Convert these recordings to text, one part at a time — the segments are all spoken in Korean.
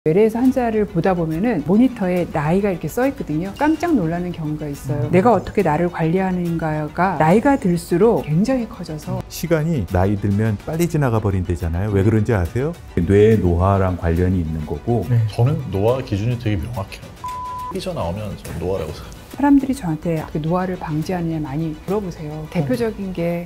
외래에서 환자를 보다 보면은 모니터에 나이가 이렇게 써 있거든요. 깜짝 놀라는 경우가 있어요. 내가 어떻게 나를 관리하는가가 나이가 들수록 굉장히 커져서 시간이 나이 들면 빨리 지나가 버린대잖아요. 왜 그런지 아세요? 뇌 노화랑 관련이 있는 거고. 저는 노화 기준이 되게 명확해요. 삐져나오면 저는 노화라고 생각해요. 사람들이 저한테 노화를 방지하느냐 많이 물어보세요. 대표적인 게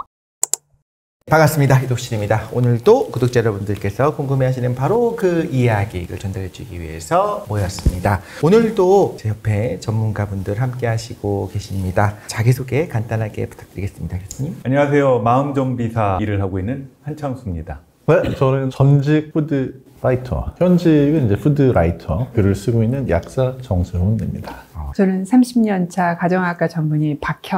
반갑습니다. 이독실입니다. 오늘도 구독자 여러분들께서 궁금해하시는 바로 그 이야기를 전달해주기 위해서 모였습니다. 오늘도 제 옆에 전문가분들 함께 하시고 계십니다. 자기소개 간단하게 부탁드리겠습니다. 교수님. 안녕하세요. 마음정비사 일을 하고 있는 한창수입니다. 네, 저는 전직 푸드 라이터, 현직은 이제 푸드 라이터, 글을 쓰고 있는 약사 정세훈입니다. 저는 30년차 가정학과 전문의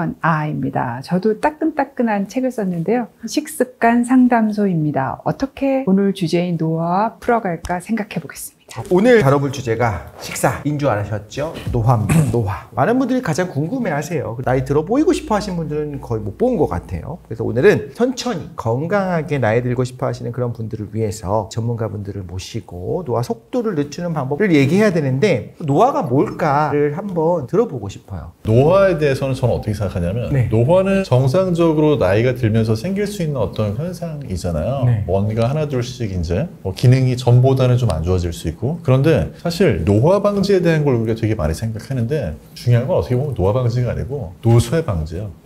박현아입니다. 저도 따끈따끈한 책을 썼는데요. 식습관 상담소입니다. 어떻게 오늘 주제인 노화와 풀어갈까 생각해 보겠습니다. 오늘 다뤄볼 주제가 식사인 줄 아셨죠? 노화입니다. 노화. 많은 분들이 가장 궁금해하세요. 나이 들어 보이고 싶어 하시는 분들은 거의 못 본 것 같아요. 그래서 오늘은 천천히 건강하게 나이 들고 싶어 하시는 그런 분들을 위해서 전문가분들을 모시고 노화 속도를 늦추는 방법을 얘기해야 되는데, 노화가 뭘까를 한번 들어보고 싶어요. 노화에 대해서는 저는 어떻게 생각하냐면, 노화는 정상적으로 나이가 들면서 생길 수 있는 어떤 현상이잖아요. 뭔가 하나둘씩 이제 기능이 전보다는 좀 안 좋아질 수 있고. 그런데 사실 노화 방지에 대한 걸 우리가 되게 많이 생각하는데, 중요한 건 어떻게 보면 노화 방지가 아니고 노쇠 방지예요.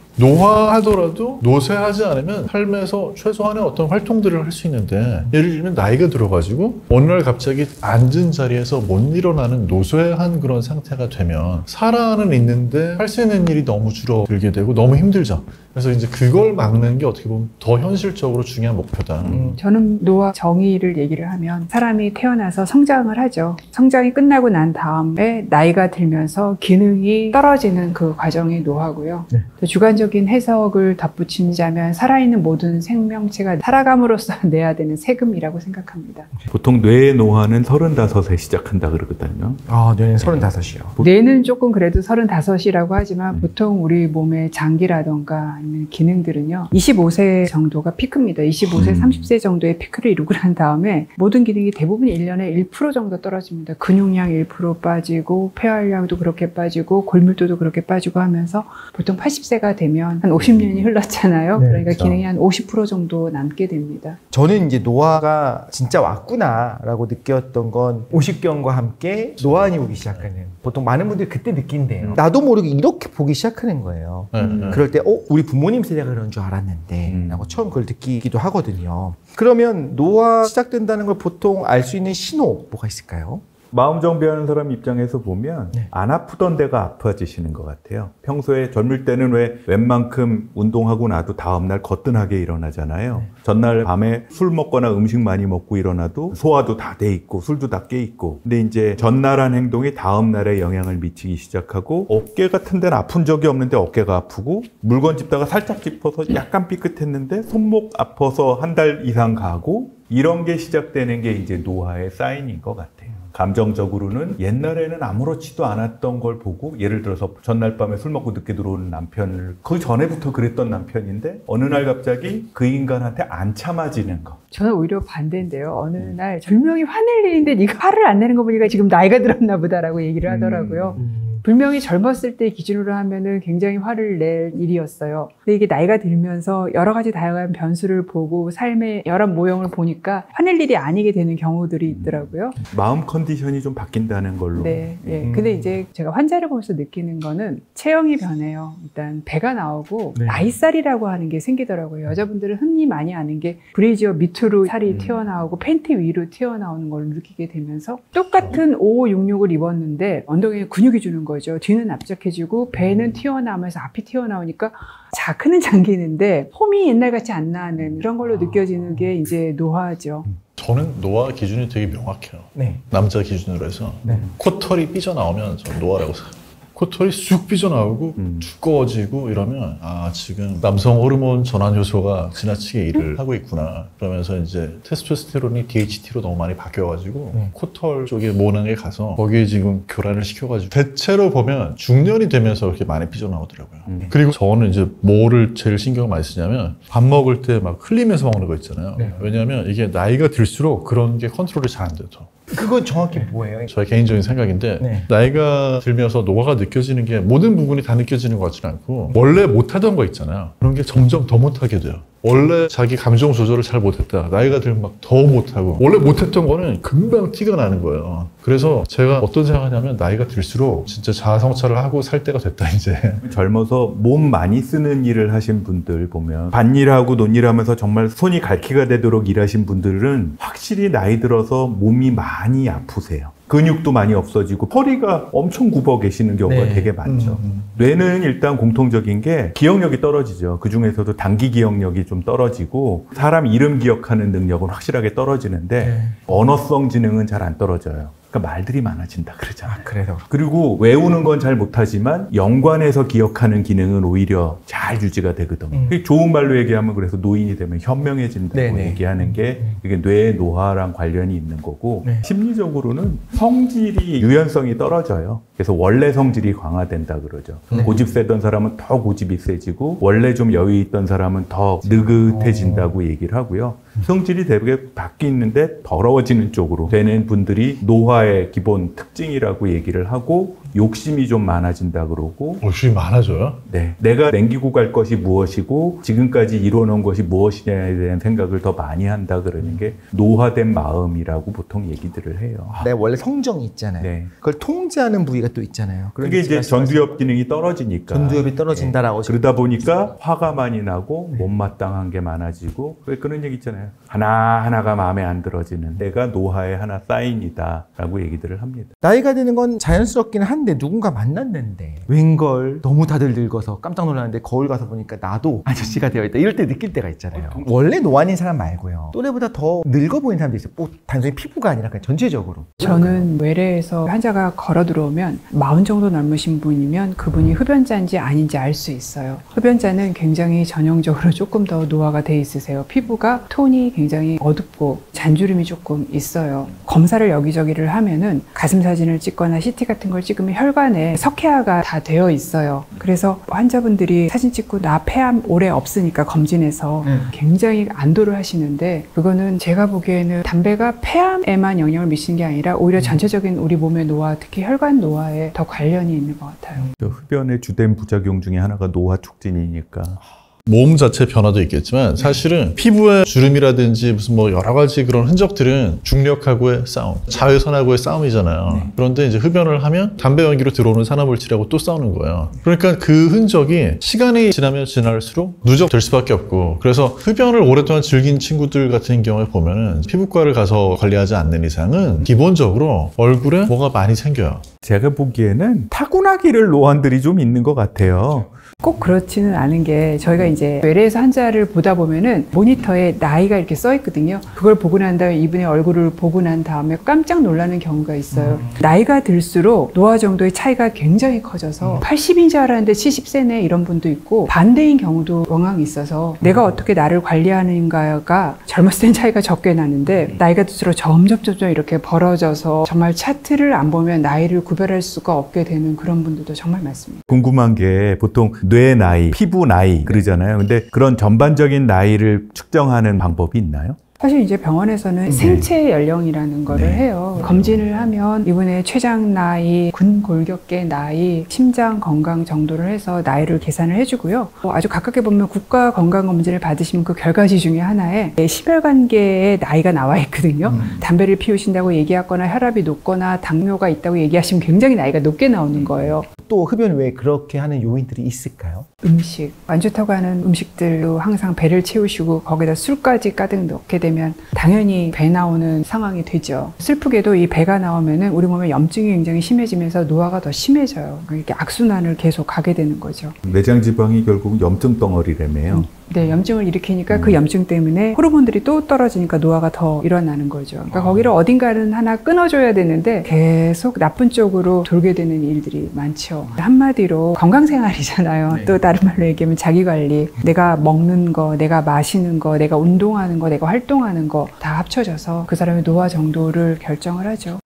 노화하더라도 노쇠하지 않으면 삶에서 최소한의 어떤 활동들을 할 수 있는데, 예를 들면 나이가 들어가지고 어느 날 갑자기 앉은 자리에서 못 일어나는 노쇠한 그런 상태가 되면 살아는 있는데 할 수 있는 일이 너무 줄어들게 되고 너무 힘들죠. 그래서 이제 그걸 막는 게 어떻게 보면 더 현실적으로 중요한 목표다. 저는 노화 정의를 얘기를 하면, 사람이 태어나서 성장을 하죠. 성장이 끝나고 난 다음에 나이가 들면서 기능이 떨어지는 그 과정이 노화고요. 주관적인 해석을 덧붙이자면 살아있는 모든 생명체가 살아감으로써 내야 되는 세금이라고 생각합니다. 보통 뇌 노화는 35에 시작한다 그러거든요. 뇌는 35이요. 뇌는 조금 그래도 35이라고 하지만 보통 우리 몸의 장기라던가 아니면 기능들은요 25세 정도가 피크입니다. 25세, 30세 정도의 피크를 이루고 난 다음에 모든 기능이 대부분 1년에 1% 정도 떨어집니다. 근육량 1% 빠지고 폐활량도 그렇게 빠지고 골밀도도 그렇게 빠지고 하면서 보통 80세가 되면 한 50년이 흘렀잖아요. 그러니까 그렇죠. 기능이 한 50% 정도 남게 됩니다. 저는 이제 노화가 진짜 왔구나라고 느꼈던 건 50경과 함께 노안이 오기 시작하는, 보통 많은 분들이 그때 느낀대요. 나도 모르게 이렇게 보기 시작하는 거예요. 그럴 때 우리 부모님 세대가 그런 줄 알았는데 라고 처음 그걸 느끼기도 하거든요. 그러면 노화 시작된다는 걸 보통 알 수 있는 신호 뭐가 있을까요? 마음 정비하는 사람 입장에서 보면 안 아프던 데가 아파지시는 것 같아요. 평소에 젊을 때는 왜 웬만큼 운동하고 나도 다음날 거뜬하게 일어나잖아요. 전날 밤에 술 먹거나 음식 많이 먹고 일어나도 소화도 다 돼 있고 술도 다 깨 있고. 근데 이제 전날 한 행동이 다음날에 영향을 미치기 시작하고, 어깨 같은 데는 아픈 적이 없는데 어깨가 아프고, 물건 짚다가 살짝 짚어서 약간 삐끗했는데 손목 아파서 한 달 이상 가고, 이런 게 시작되는 게 이제 노화의 사인인 것 같아요. 감정적으로는 옛날에는 아무렇지도 않았던 걸 보고, 예를 들어서 전날 밤에 술 먹고 늦게 들어오는 남편을, 그 전에부터 그랬던 남편인데 어느 날 갑자기 그 인간한테 안 참아지는 거. 저는 오히려 반대인데요. 어느 날 분명히 화낼 일인데 네가 화를 안 내는 거 보니까 지금 나이가 들었나 보다라고 얘기를 하더라고요. 분명히 젊었을 때 기준으로 하면은 굉장히 화를 낼 일이었어요. 근데 이게 나이가 들면서 여러 가지 다양한 변수를 보고 삶의 여러 모형을 보니까 화낼 일이 아니게 되는 경우들이 있더라고요. 마음 컨디션이 좀 바뀐다는 걸로. 근데 이제 제가 환자를 보면서 느끼는 거는 체형이 변해요. 일단 배가 나오고 나이살이라고 하는 게 생기더라고요. 여자분들은 흔히 많이 아는 게 브래지어 밑으로 살이 튀어나오고 팬티 위로 튀어나오는 걸 느끼게 되면서, 똑같은 5566을 입었는데 엉덩이에 근육이 주는 거예요. 뒤는 납작해지고 배는 튀어나오면서 앞이 튀어나오니까 자크는 잠기는데 폼이 옛날같이 안 나는 그런 걸로 느껴지는 게 이제 노화죠. 저는 노화 기준이 되게 명확해요. 남자 기준으로 해서 코털이 삐져나오면 저는 노화라고 생각해요. 코털이 쑥 삐져나오고 두꺼워지고 이러면, 지금 남성 호르몬 전환 효소가 지나치게 일을 하고 있구나. 그러면서 이제 테스토스테론이 DHT로 너무 많이 바뀌어가지고 코털 쪽에 모낭에 가서 거기에 지금 교란을 시켜가지고, 대체로 보면 중년이 되면서 그렇게 많이 삐져나오더라고요. 그리고 저는 이제 뭐를 제일 신경을 많이 쓰냐면, 밥 먹을 때 막 흘리면서 먹는 거 있잖아요. 왜냐하면 이게 나이가 들수록 그런 게 컨트롤이 잘 안 돼요. 그건 정확히 뭐예요? 저의 개인적인 생각인데 네. 나이가 들면서 노화가 느껴지는 게 모든 부분이 다 느껴지는 것 같지는 않고 원래 못하던 거 있잖아요. 그런 게 점점 더 못하게 돼요. 원래 자기 감정 조절을 잘 못했다. 나이가 들면 막 더 못하고 원래 못했던 거는 금방 티가 나는 거예요. 그래서 제가 어떤 생각하냐면 나이가 들수록 진짜 자아성찰을 하고 살 때가 됐다 이제. 젊어서 몸 많이 쓰는 일을 하신 분들 보면 밭일하고 논일하면서 정말 손이 갈퀴가 되도록 일하신 분들은 확실히 나이 들어서 몸이 많이 아프세요. 근육도 많이 없어지고 허리가 엄청 굽어 계시는 경우가 네. 되게 많죠. 뇌는 일단 공통적인 게 기억력이 떨어지죠. 그중에서도 단기 기억력이 좀 떨어지고 사람 이름 기억하는 능력은 확실하게 떨어지는데 언어성 지능은 잘 안 떨어져요. 그러니까 말들이 많아진다 그러잖아요. 그래서 그리고 외우는 건 잘 못하지만 연관해서 기억하는 기능은 오히려 잘 유지가 되거든요. 좋은 말로 얘기하면 그래서 노인이 되면 현명해진다고 네네. 얘기하는 게 이게 뇌 노화랑 관련이 있는 거고 네. 심리적으로는 성질이 유연성이 떨어져요. 그래서 원래 성질이 강화된다 그러죠. 고집 세던 사람은 더 고집이 세지고 원래 좀 여유 있던 사람은 더 느긋해진다고 얘기를 하고요. 성질이 되게 바뀌는데 더러워지는 쪽으로 되는 분들이 노화의 기본 특징이라고 얘기를 하고 욕심이 좀 많아진다 그러고 욕심이 많아져요? 네, 내가 남기고 갈 것이 무엇이고 지금까지 이뤄놓은 것이 무엇이냐에 대한 생각을 더 많이 한다 그러는 게 노화된 마음이라고 보통 얘기들을 해요. 내가 원래 성정이 있잖아요. 네. 그걸 통제하는 부위가 또 있잖아요. 그게 이제 전두엽 기능이 떨어지니까 전두엽이 떨어진다라고. 그러다 보니까 화가 많이 나고 못마땅한 게 많아지고 왜 그런 얘기 있잖아요. 하나하나가 마음에 안 들어지는 내가 노화의 하나 사인이다 라고 얘기들을 합니다. 나이가 드는 건 자연스럽긴 한데 누군가 만났는데 웬걸 너무 다들 늙어서 깜짝 놀랐는데 거울 가서 보니까 나도 아저씨가 되어있다 이럴 때 느낄 때가 있잖아요. 원래 노안인 사람 말고요. 또래보다 더 늙어 보이는 사람도 있어요. 뭐 단순히 피부가 아니라 그냥 전체적으로. 저는 외래에서 환자가 걸어 들어오면 40 정도 넘으신 분이면 그분이 흡연자인지 아닌지 알 수 있어요. 흡연자는 굉장히 전형적으로 조금 더 노화가 돼 있으세요. 피부가 톤이 굉장히 어둡고 잔주름이 조금 있어요. 검사를 여기저기를 하면은 가슴 사진을 찍거나 CT 같은 걸 찍으면 혈관에 석회화가 다 되어 있어요. 그래서 환자분들이 사진 찍고 나 폐암 오래 없으니까 검진해서 굉장히 안도를 하시는데 그거는 제가 보기에는 담배가 폐암에만 영향을 미치는 게 아니라 오히려 전체적인 우리 몸의 노화, 특히 혈관 노화에 더 관련이 있는 것 같아요. 흡연의 주된 부작용 중에 하나가 노화 촉진이니까 몸 자체 변화도 있겠지만 사실은 피부의 주름이라든지 무슨 뭐 여러 가지 그런 흔적들은 중력하고의 싸움, 자외선하고의 싸움이잖아요. 그런데 이제 흡연을 하면 담배 연기로 들어오는 산화물질하고 또 싸우는 거예요. 그러니까 그 흔적이 시간이 지나면 지날수록 누적될 수밖에 없고 그래서 흡연을 오랫동안 즐긴 친구들 같은 경우에 보면은 피부과를 가서 관리하지 않는 이상은 기본적으로 얼굴에 뭐가 많이 생겨요. 제가 보기에는 타고나기를 노안들이 좀 있는 것 같아요. 꼭 그렇지는 않은 게 저희가 이제 외래에서 환자를 보다 보면은 모니터에 나이가 이렇게 써 있거든요. 그걸 보고 난 다음에 이분의 얼굴을 보고 난 다음에 깜짝 놀라는 경우가 있어요. 나이가 들수록 노화 정도의 차이가 굉장히 커져서 80인 줄 알았는데 70세네 이런 분도 있고 반대인 경우도 왕왕 있어서 내가 어떻게 나를 관리하는가가 젊었을 땐 차이가 적게 나는데 나이가 들수록 점점 이렇게 벌어져서 정말 차트를 안 보면 나이를 구별할 수가 없게 되는 그런 분들도 정말 많습니다. 궁금한 게 보통 뇌 나이, 피부 나이 그러잖아요. 근데 그런 전반적인 나이를 측정하는 방법이 있나요? 사실 이제 병원에서는 생체 연령이라는 거를 해요. 검진을 하면 이분의 췌장 나이, 근골격계 나이, 심장 건강 정도를 해서 나이를 계산을 해주고요. 아주 가깝게 보면 국가 건강검진을 받으시면 그 결과지 중에 하나에 심혈관계의 나이가 나와 있거든요. 담배를 피우신다고 얘기하거나 혈압이 높거나 당뇨가 있다고 얘기하시면 굉장히 나이가 높게 나오는 거예요. 또 흡연 왜 그렇게 하는 요인들이 있을까요? 음식, 안 좋다고 하는 음식들로 항상 배를 채우시고 거기다 술까지 가득 넣게 되면 당연히 배 나오는 상황이 되죠. 슬프게도 이 배가 나오면은 우리 몸에 염증이 굉장히 심해지면서 노화가 더 심해져요. 이렇게 악순환을 계속 가게 되는 거죠. 내장 지방이 결국 염증 덩어리라며요. 네, 염증을 일으키니까 그 염증 때문에 호르몬들이 또 떨어지니까 노화가 더 일어나는 거죠. 그러니까 거기를 어딘가는 하나 끊어줘야 되는데 계속 나쁜 쪽으로 돌게 되는 일들이 많죠. 한마디로 건강생활이잖아요. 또 다른 말로 얘기하면 자기관리. 내가 먹는 거, 내가 마시는 거, 내가 운동하는 거, 내가 활동하는 거 다 합쳐져서 그 사람의 노화 정도를 결정을 하죠.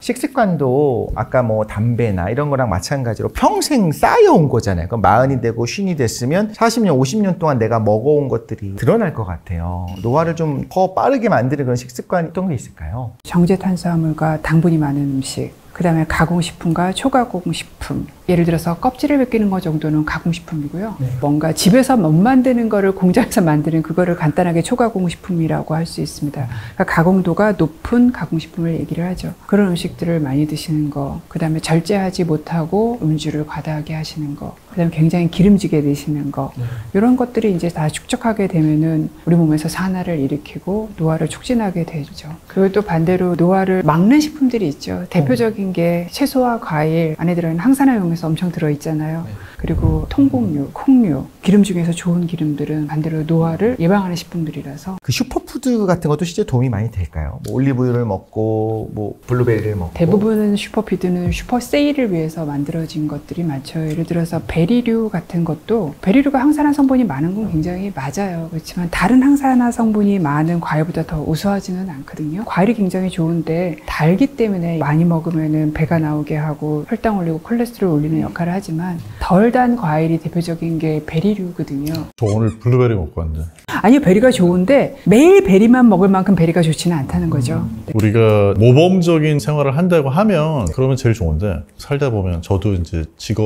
식습관도 아까 뭐 담배나 이런 거랑 마찬가지로 평생 쌓여온 거잖아요. 그럼 40이 되고 50이 됐으면 40년, 50년 동안 내가 먹어온 것들이 드러날 것 같아요. 노화를 좀 더 빠르게 만드는 그런 식습관이 어떤 게 있을까요? 정제 탄수화물과 당분이 많은 음식, 그 다음에 가공식품과 초가공식품, 예를 들어서 껍질을 벗기는 것 정도는 가공식품이고요. 뭔가 집에서 못 만드는 거를 공장에서 만드는 그거를 간단하게 초가공식품이라고 할 수 있습니다. 그러니까 가공도가 높은 가공식품을 얘기를 하죠. 그런 음식들을 많이 드시는 거, 그 다음에 절제하지 못하고 음주를 과다하게 하시는 거, 그 다음에 굉장히 기름지게 드시는 거, 이런 것들이 이제 다 축적하게 되면은 우리 몸에서 산화를 일으키고 노화를 촉진하게 되죠. 그리고 또 반대로 노화를 막는 식품들이 있죠. 대표적인 게 채소와 과일, 안에 들어있는 항산화용에서 엄청 들어있잖아요. 그리고 통곡류, 콩류, 기름 중에서 좋은 기름들은 반대로 노화를 예방하는 식품들이라서. 그 슈퍼푸드 같은 것도 실제 도움이 많이 될까요? 뭐 올리브유를 먹고 뭐 블루베리를 먹고. 대부분은 슈퍼푸드는 슈퍼 세일을 위해서 만들어진 것들이 많죠. 예를 들어서 베리류 같은 것도, 베리류가 항산화 성분이 많은 건 굉장히 맞아요. 그렇지만 다른 항산화 성분이 많은 과일보다 더 우수하지는 않거든요. 과일이 굉장히 좋은데 달기 때문에 많이 먹으면 배가 나오게 하고 혈당 올리고 콜레스테롤 올리는 역할을 하지만 덜 단 과일이 대표적인 게 베리류거든요. 저 오늘 블루베리 먹고 왔는데. 아니요, 베리가 좋은데 매일 베리만 먹을 만큼 베리가 좋지는 않다는 거죠. 우리가 모범적인 생활을 한다고 하면 그러면 제일 좋은데, 살다 보면 저도 이제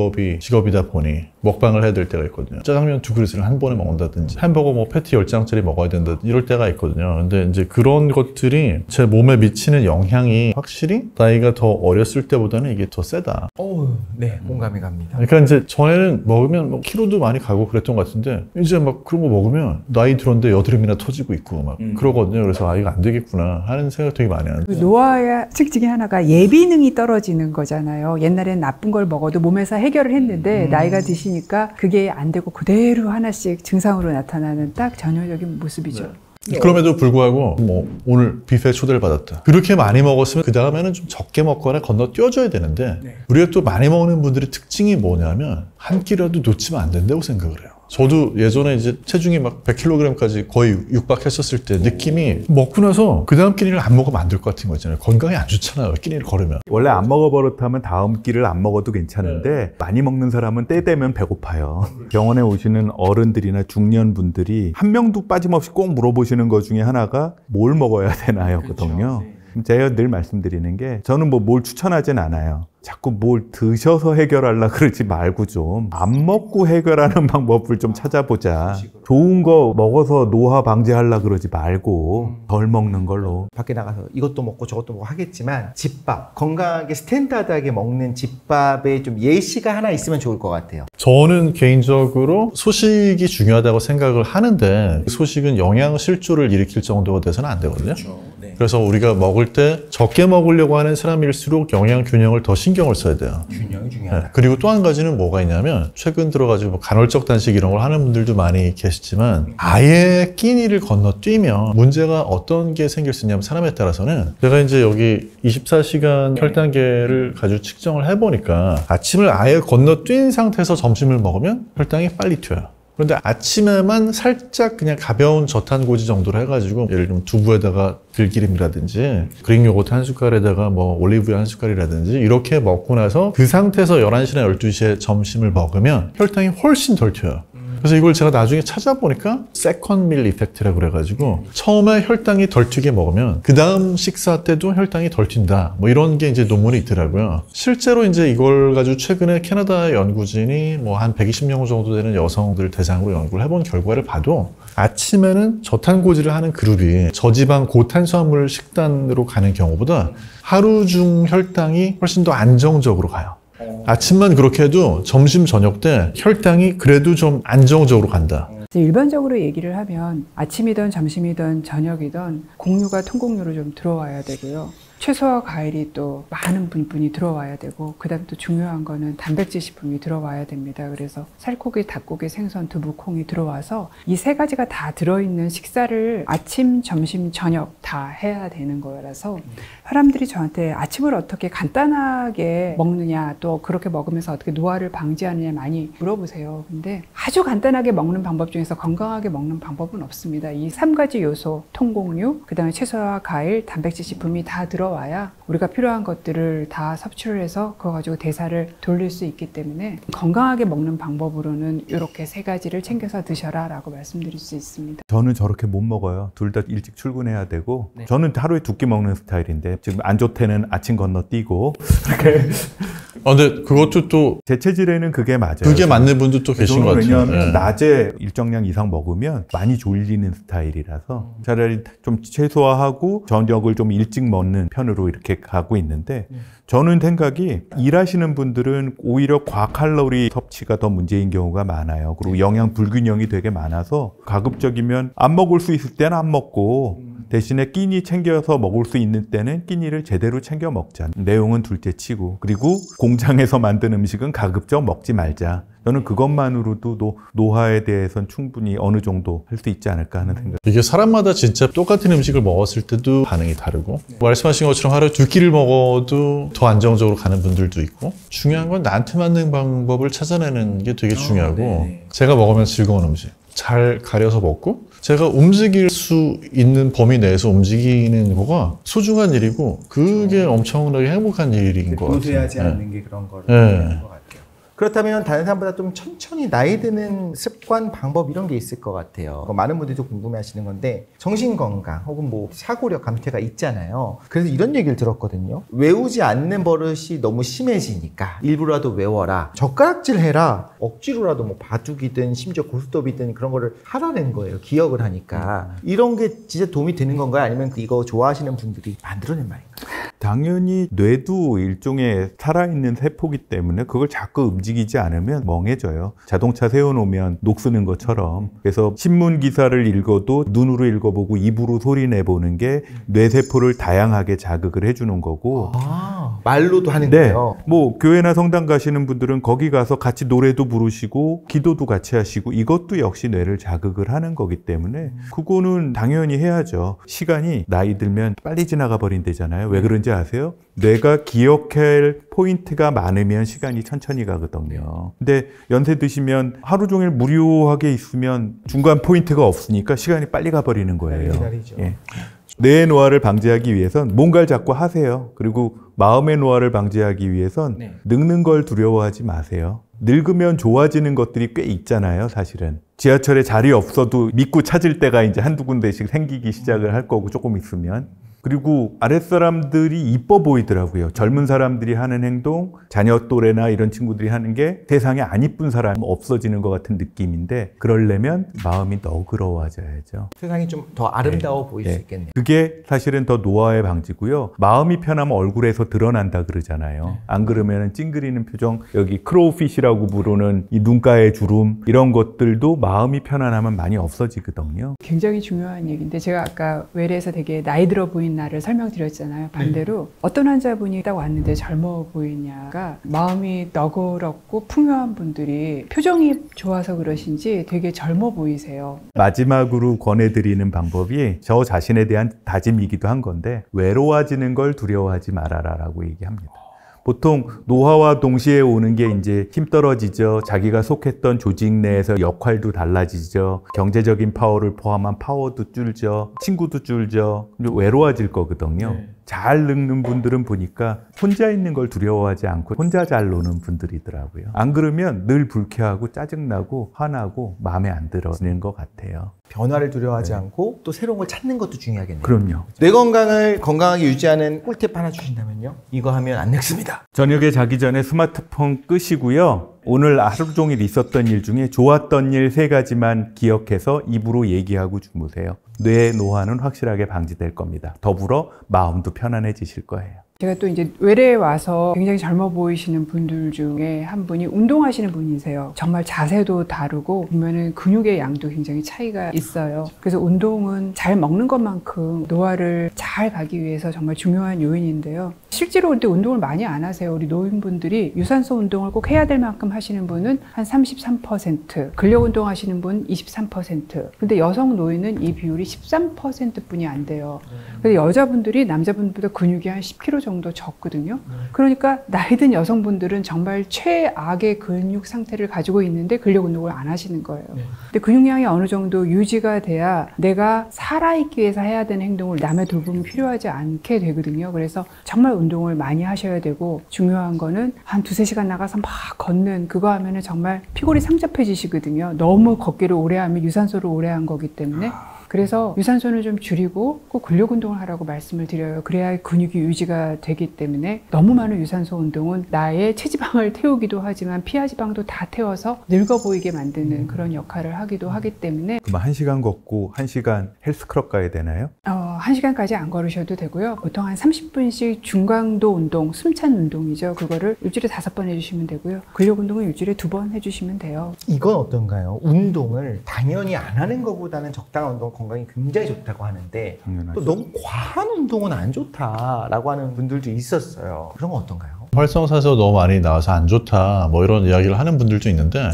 직업이다 보니 먹방을 해야 될 때가 있거든요. 짜장면 2그릇을 한 번에 먹는다든지, 햄버거 뭐 패티 10장짜리 먹어야 된다, 이럴 때가 있거든요. 근데 이제 그런 것들이 제 몸에 미치는 영향이 확실히 나이가 더 어렸을 때보다는 이게 더 세다. 네, 공감이 갑니다. 그러니까 이제 전에는 먹으면 뭐 키로도 많이 가고 그랬던 것 같은데, 이제 막 그런 거 먹으면 나이 들었는데 여드름이나 터지고 있고 막 그러거든요. 그래서 아, 이거 안 되겠구나 하는 생각 되게 많이 하는데. 노화의 특징 중에 하나가 예비능이 떨어지는 거잖아요. 옛날엔 나쁜 걸 먹어도 몸에서 해결을 했는데 나이가 드시니까 그게 안 되고 그대로 하나씩 증상으로 나타나는 딱 전형적인 모습이죠. 그럼에도 불구하고 뭐 오늘 뷔페 초대를 받았다, 그렇게 많이 먹었으면 그 다음에는 좀 적게 먹거나 건너뛰어줘야 되는데, 우리가 또 많이 먹는 분들의 특징이 뭐냐면 한 끼라도 놓치면 안 된다고 생각을 해요. 저도 예전에 이제 체중이 막 100kg까지 거의 육박했었을 때 느낌이, 먹고 나서 그 다음 끼니를 안 먹으면 안 될 것 같은 거 있잖아요. 건강에 안 좋잖아요, 끼니를 걸으면. 원래 안 먹어 버릇하면 다음 끼를 안 먹어도 괜찮은데 많이 먹는 사람은 때 되면 배고파요. 병원에 오시는 어른들이나 중년분들이 한 명도 빠짐없이 꼭 물어보시는 것 중에 하나가 뭘 먹어야 되나요? 거든요. 제가 늘 말씀드리는 게, 저는 뭐 뭘 추천하진 않아요. 자꾸 뭘 드셔서 해결하려 그러지 말고 좀 안 먹고 해결하는 방법을 좀 찾아보자. 좋은 거 먹어서 노화 방지하려 그러지 말고 덜 먹는 걸로. 밖에 나가서 이것도 먹고 저것도 먹고 하겠지만 집밥, 건강하게 스탠다드하게 먹는 집밥에 좀 예시가 하나 있으면 좋을 것 같아요. 저는 개인적으로 소식이 중요하다고 생각을 하는데, 소식은 영양 실조를 일으킬 정도가 돼서는 안 되거든요. 그래서 우리가 먹을 때 적게 먹으려고 하는 사람일수록 영양 균형을 더 신경을 써야 돼요. 균형이 중요하다. 네. 그리고 또 한 가지는 뭐가 있냐면, 최근 들어가지고 뭐 간헐적 단식 이런 걸 하는 분들도 많이 계시지만, 아예 끼니를 건너뛰면 문제가 어떤 게 생길 수 있냐면, 사람에 따라서는, 제가 이제 여기 24시간 혈당계를 가지고 측정을 해보니까 아침을 아예 건너뛴 상태에서 점심을 먹으면 혈당이 빨리 튀어요. 그런데 아침에만 살짝 그냥 가벼운 저탄고지 정도로 해가지고, 예를 들면 두부에다가 들기름이라든지 그릭 요거트 한 숟갈에다가 뭐 올리브유 한 숟갈이라든지 이렇게 먹고 나서 그 상태에서 11시나 12시에 점심을 먹으면 혈당이 훨씬 덜 튀어요. 그래서 이걸 제가 나중에 찾아보니까 세컨 밀 이펙트라고 그래가지고, 처음에 혈당이 덜 튀게 먹으면 그 다음 식사 때도 혈당이 덜 튄다, 뭐 이런 게 이제 논문이 있더라고요. 실제로 이제 이걸 가지고 최근에 캐나다 연구진이 뭐 한 120명 정도 되는 여성들 대상으로 연구를 해본 결과를 봐도, 아침에는 저탄고지를 하는 그룹이 저지방 고탄수화물 식단으로 가는 경우보다 하루 중 혈당이 훨씬 더 안정적으로 가요. 아침만 그렇게 해도 점심 저녁 때 혈당이 그래도 좀 안정적으로 간다. 일반적으로 얘기를 하면 아침이든 점심이든 저녁이든 곡류가 통곡류로 좀 들어와야 되고요. 채소와 과일이 또 많은 분이 들어와야 되고, 그 다음 또 중요한 거는 단백질 식품이 들어와야 됩니다. 그래서 살코기, 닭고기, 생선, 두부, 콩이 들어와서 이 세 가지가 다 들어있는 식사를 아침, 점심, 저녁 다 해야 되는 거라서, 사람들이 저한테 아침을 어떻게 간단하게 먹느냐, 또 그렇게 먹으면서 어떻게 노화를 방지하느냐 많이 물어보세요. 근데 아주 간단하게 먹는 방법 중에서 건강하게 먹는 방법은 없습니다. 이 3가지 요소, 통곡류, 그 다음에 채소와 과일, 단백질 식품이 다 들어와 올라와야 우리가 필요한 것들을 다 섭취를 해서 그거 가지고 대사를 돌릴 수 있기 때문에 건강하게 먹는 방법으로는 이렇게 3가지를 챙겨서 드셔라 라고 말씀드릴 수 있습니다. 저는 저렇게 못 먹어요. 둘 다 일찍 출근해야 되고 저는 하루에 2끼 먹는 스타일인데 지금 안 좋대는 아침 건너뛰고 근데 그것도 또 제 체질에는 그게 맞아요. 그게 맞는 분도 또 계신 것 같아요. 왜냐하면 낮에 일정량 이상 먹으면 많이 졸리는 스타일이라서 차라리 좀 최소화하고 저녁을 좀 일찍 먹는 편으로 이렇게 가고 있는데 저는 생각이 일하시는 분들은 오히려 과칼로리 섭취가 더 문제인 경우가 많아요. 그리고 영양 불균형이 되게 많아서 가급적이면 안 먹을 수 있을 때는 안 먹고 대신에 끼니 챙겨서 먹을 수 있는 때는 끼니를 제대로 챙겨 먹자. 내용은 둘째 치고 그리고 공장에서 만든 음식은 가급적 먹지 말자. 저는 그것만으로도 노화에 대해서는 충분히 어느 정도 할 수 있지 않을까 하는 생각. 이게 사람마다 진짜 똑같은 음식을 먹었을 때도 반응이 다르고 말씀하신 것처럼 하루에 2끼를 먹어도 더 안정적으로 가는 분들도 있고 중요한 건 나한테 맞는 방법을 찾아내는 게 되게 중요하고 제가 먹으면 즐거운 음식 잘 가려서 먹고 제가 움직일 수 있는 범위 내에서 움직이는 거가 소중한 일이고 그게 엄청나게 행복한 일인 것 같아요. 고수하지 않는 게 그런 거를 얘기하는 것 같아요. 그렇다면 다른 사람보다 좀 천천히 나이 드는 습관, 방법 이런 게 있을 것 같아요. 많은 분들이 좀 궁금해하시는 건데 정신건강 혹은 뭐 사고력, 감퇴가 있잖아요. 그래서 이런 얘기를 들었거든요. 외우지 않는 버릇이 너무 심해지니까 일부라도 외워라. 젓가락질 해라. 억지로라도 뭐 바둑이든 심지어 고스톱이든 그런 거를 하라는 거예요. 기억을 하니까. 이런 게 진짜 도움이 되는 건가요? 아니면 이거 좋아하시는 분들이 만들어낸 말인가요? 당연히 뇌도 일종의 살아있는 세포기 때문에 그걸 자꾸 움직이지 않으면 멍해져요. 자동차 세워놓으면 녹쓰는 것처럼. 그래서 신문 기사를 읽어도 눈으로 읽어보고 입으로 소리 내보는 게 뇌세포를 다양하게 자극을 해주는 거고. 말로도 하는 거예요? 뭐 교회나 성당 가시는 분들은 거기 가서 같이 노래도 부르시고 기도도 같이 하시고 이것도 역시 뇌를 자극을 하는 거기 때문에 그거는 당연히 해야죠. 시간이 나이 들면 빨리 지나가 버린대잖아요. 왜 그런지 아세요? 뇌가 기억할 포인트가 많으면 시간이 천천히 가거든요. 근데 연세 드시면 하루 종일 무료하게 있으면 중간 포인트가 없으니까 시간이 빨리 가버리는 거예요. 예. 뇌의 노화를 방지하기 위해선 뭔가를 자꾸 하세요. 그리고 마음의 노화를 방지하기 위해선 늙는 걸 두려워하지 마세요. 늙으면 좋아지는 것들이 꽤 있잖아요, 사실은. 지하철에 자리 없어도 믿고 찾을 때가 이제 한두 군데씩 생기기 시작을 할 거고, 조금 있으면. 그리고 아랫사람들이 이뻐 보이더라고요. 젊은 사람들이 하는 행동, 자녀 또래나 이런 친구들이 하는 게 세상에 안 이쁜 사람 없어지는 것 같은 느낌인데 그러려면 마음이 너그러워져야죠. 세상이 좀 더 아름다워 보일 수 있겠네요. 그게 사실은 더 노화의 방지고요. 마음이 편하면 얼굴에서 드러난다 그러잖아요. 안 그러면 찡그리는 표정, 여기 크로우핏이라고 부르는 이 눈가의 주름 이런 것들도 마음이 편안하면 많이 없어지거든요. 굉장히 중요한 얘기인데 제가 아까 외래에서 되게 나이 들어 보인 나를 설명드렸잖아요. 반대로 어떤 환자분이 딱 왔는데 젊어 보이냐가 마음이 너그럽고 풍요한 분들이 표정이 좋아서 그러신지 되게 젊어 보이세요. 마지막으로 권해드리는 방법이 저 자신에 대한 다짐이기도 한 건데 외로워지는 걸 두려워하지 말아라 라고 얘기합니다. 보통 노화와 동시에 오는 게 이제 힘 떨어지죠. 자기가 속했던 조직 내에서 역할도 달라지죠. 경제적인 파워를 포함한 파워도 줄죠. 친구도 줄죠. 외로워질 거거든요. 잘 늙는 분들은 보니까 혼자 있는 걸 두려워하지 않고 혼자 잘 노는 분들이더라고요. 안 그러면 늘 불쾌하고 짜증나고 화나고 마음에 안 들어지는 것 같아요. 변화를 두려워하지 않고 또 새로운 걸 찾는 것도 중요하겠네요. 그럼요. 뇌 건강을 건강하게 유지하는 꿀팁 하나 주신다면요? 이거 하면 안 늙습니다. 저녁에 자기 전에 스마트폰 끄시고요. 오늘 하루 종일 있었던 일 중에 좋았던 일 3가지만 기억해서 입으로 얘기하고 주무세요. 뇌 노화는 확실하게 방지될 겁니다. 더불어 마음도 편안해지실 거예요. 제가 또 이제 외래에 와서 굉장히 젊어 보이시는 분들 중에 한 분이 운동하시는 분이세요. 정말 자세도 다르고 보면은 근육의 양도 굉장히 차이가 있어요. 그래서 운동은 잘 먹는 것만큼 노화를 잘 가기 위해서 정말 중요한 요인인데요. 실제로 근데 운동을 많이 안 하세요. 우리 노인분들이 유산소 운동을 꼭 해야 될 만큼 하시는 분은 한 33%, 근력 운동 하시는 분 23%. 근데 여성 노인은 이 비율이 13%뿐이 안 돼요. 근데 여자분들이 남자분들보다 근육이 한 10kg 정도 적거든요. 그러니까 나이 든 여성분들은 정말 최악의 근육 상태를 가지고 있는데 근력 운동을 안 하시는 거예요. 근데 근육량이 어느 정도 유지가 돼야 내가 살아있기 위해서 해야 되는 행동을 남의 돌봄이 필요하지 않게 되거든요. 그래서 정말 운동을 많이 하셔야 되고, 중요한 거는 한 2-3시간 나가서 막 걷는 그거 하면은 정말 피골이 상접해지시거든요. 너무 걷기를 오래 하면 유산소를 오래 한 거기 때문에. 그래서 유산소는 좀 줄이고 꼭 근력 운동을 하라고 말씀을 드려요. 그래야 근육이 유지가 되기 때문에 너무 많은 유산소 운동은 나의 체지방을 태우기도 하지만 피하지방도 다 태워서 늙어 보이게 만드는 그런 역할을 하기도 하기 때문에. 그럼 1시간 걷고 1시간 헬스클럽 가야 되나요? 1시간까지 안 걸으셔도 되고요. 보통 한 30분씩 중강도 운동, 숨찬 운동이죠. 그거를 일주일에 5번 해주시면 되고요. 근력 운동은 일주일에 2번 해주시면 돼요. 이건 어떤가요? 운동을 당연히 안 하는 것보다는 적당한 운동 건강이 굉장히 좋다고 하는데 또 너무 과한 운동은 안 좋다라고 하는 분들도 있었어요. 그런 건 어떤가요? 활성산소가 너무 많이 나와서 안 좋다 뭐 이런 이야기를 하는 분들도 있는데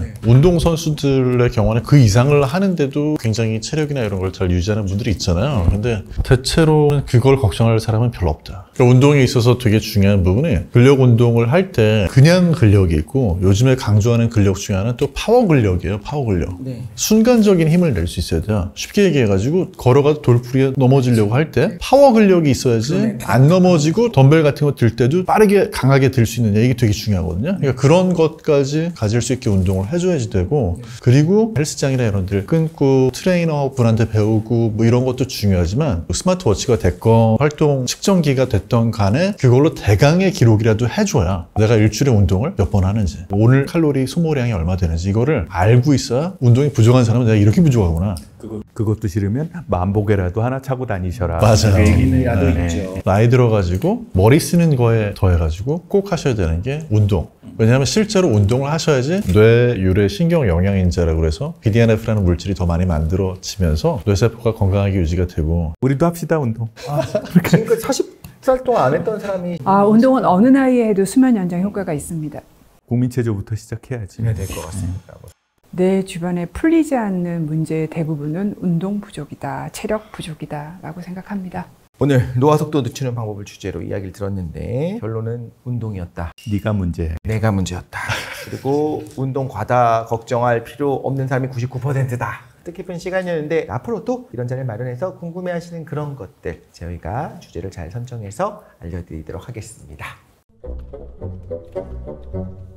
운동선수들의 경우는 그 이상을 하는데도 굉장히 체력이나 이런 걸 잘 유지하는 분들이 있잖아요. 근데 대체로는 그걸 걱정할 사람은 별로 없다. 그러니까 운동에 있어서 되게 중요한 부분이 근력 운동을 할 때 그냥 근력이 있고 요즘에 강조하는 근력 중에 하나는 또 파워 근력이에요. 파워 근력. 순간적인 힘을 낼 수 있어야 돼요. 쉽게 얘기해가지고 걸어가도 돌풀이에 넘어지려고 할 때 파워 근력이 있어야지 안 넘어지고 덤벨 같은 거 들 때도 빠르게 강하게 들 수 있느냐, 이게 되게 중요하거든요. 그러니까 그런 것까지 가질 수 있게 운동을 해줘야지 되고, 그리고 헬스장이나 이런 데를 끊고 트레이너 분한테 배우고 뭐 이런 것도 중요하지만 스마트워치가 됐건 활동 측정기가 됐던 간에 그걸로 대강의 기록이라도 해줘야 내가 일주일에 운동을 몇 번 하는지, 오늘 칼로리 소모량이 얼마 되는지 이거를 알고 있어야 운동이 부족한 사람은 내가 이렇게 부족하구나. 그것도 싫으면 만보개라도 하나 차고 다니셔라. 맞아요. 그 얘기라도 있죠. 나이 들어가지고 머리 쓰는 거에 더해가지고 꼭 하셔야 되는 게 운동. 왜냐하면 실제로 운동을 하셔야지 뇌유래 신경 영양인자라고 그래서 BDNF라는 물질이 더 많이 만들어지면서 뇌세포가 건강하게 유지가 되고. 우리도 합시다, 운동. 지금까지 40살 동안 안 했던 사람이 운동은 어느 나이에 해도 수면 연장 효과가 있습니다. 국민체조부터 시작해야지. 될 것 같습니다. 내 주변에 풀리지 않는 문제의 대부분은 운동 부족이다, 체력 부족이다 라고 생각합니다. 오늘 노화 속도 늦추는 방법을 주제로 이야기를 들었는데 결론은 운동이었다. 네가 문제야. 내가 문제였다. 그리고 운동 과다 걱정할 필요 없는 사람이 99%다. 뜻깊은 시간이었는데 앞으로도 이런 자리를 마련해서 궁금해하시는 그런 것들 저희가 주제를 잘 선정해서 알려드리도록 하겠습니다.